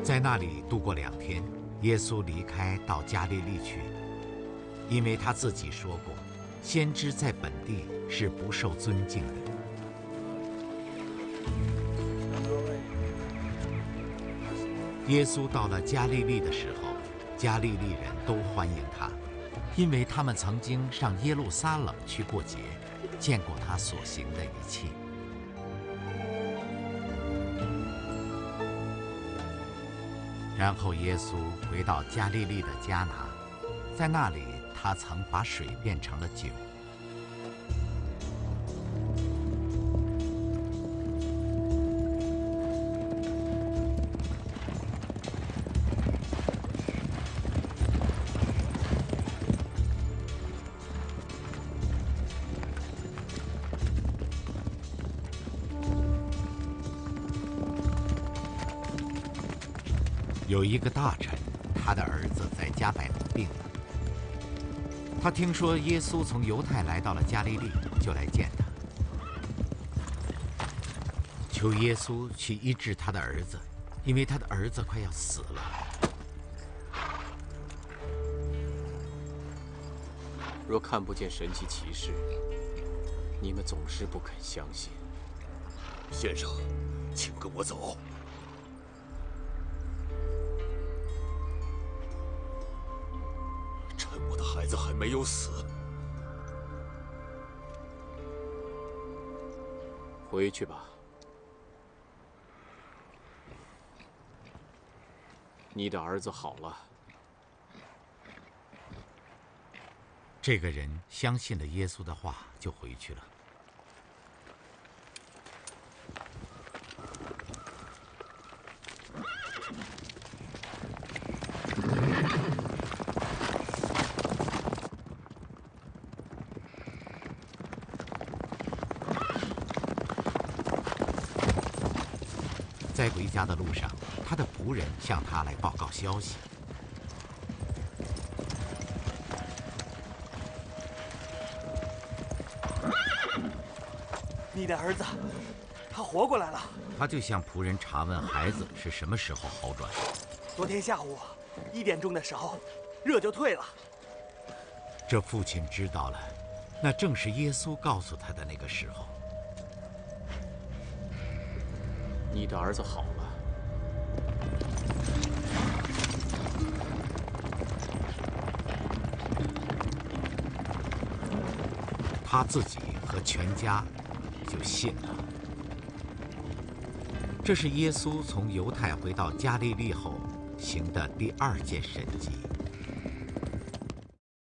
在那里度过2天，耶稣离开到加利利去，因为他自己说过，先知在本地是不受尊敬的。耶稣到了加利利的时候，加利利人都欢迎他，因为他们曾经上耶路撒冷去过节，见过他所行的一切。然后耶稣回到加利利的迦拿，在那里他曾把水变成了酒。有一个大臣，他的儿子在加百农病了。他听说耶稣从犹太来到了加利利，就来见他，求耶稣去医治他的儿子，因为他的儿子快要死了。 若看不见神迹奇事，你们总是不肯相信。 先生，请跟我走。我的孩子还没有死。 回去吧。你的儿子好了。 这个人相信了耶稣的话，就回去了。在回家的路上，他的仆人向他来报告消息。 你的儿子，他活过来了。 他就向仆人查问孩子是什么时候好转。 昨天下午1点钟的时候，热就退了。 这父亲知道了，那正是耶稣告诉他的那个时候。 你的儿子好了。 他自己和全家就信了。这是耶稣从犹太回到加利利后行的第2件神迹。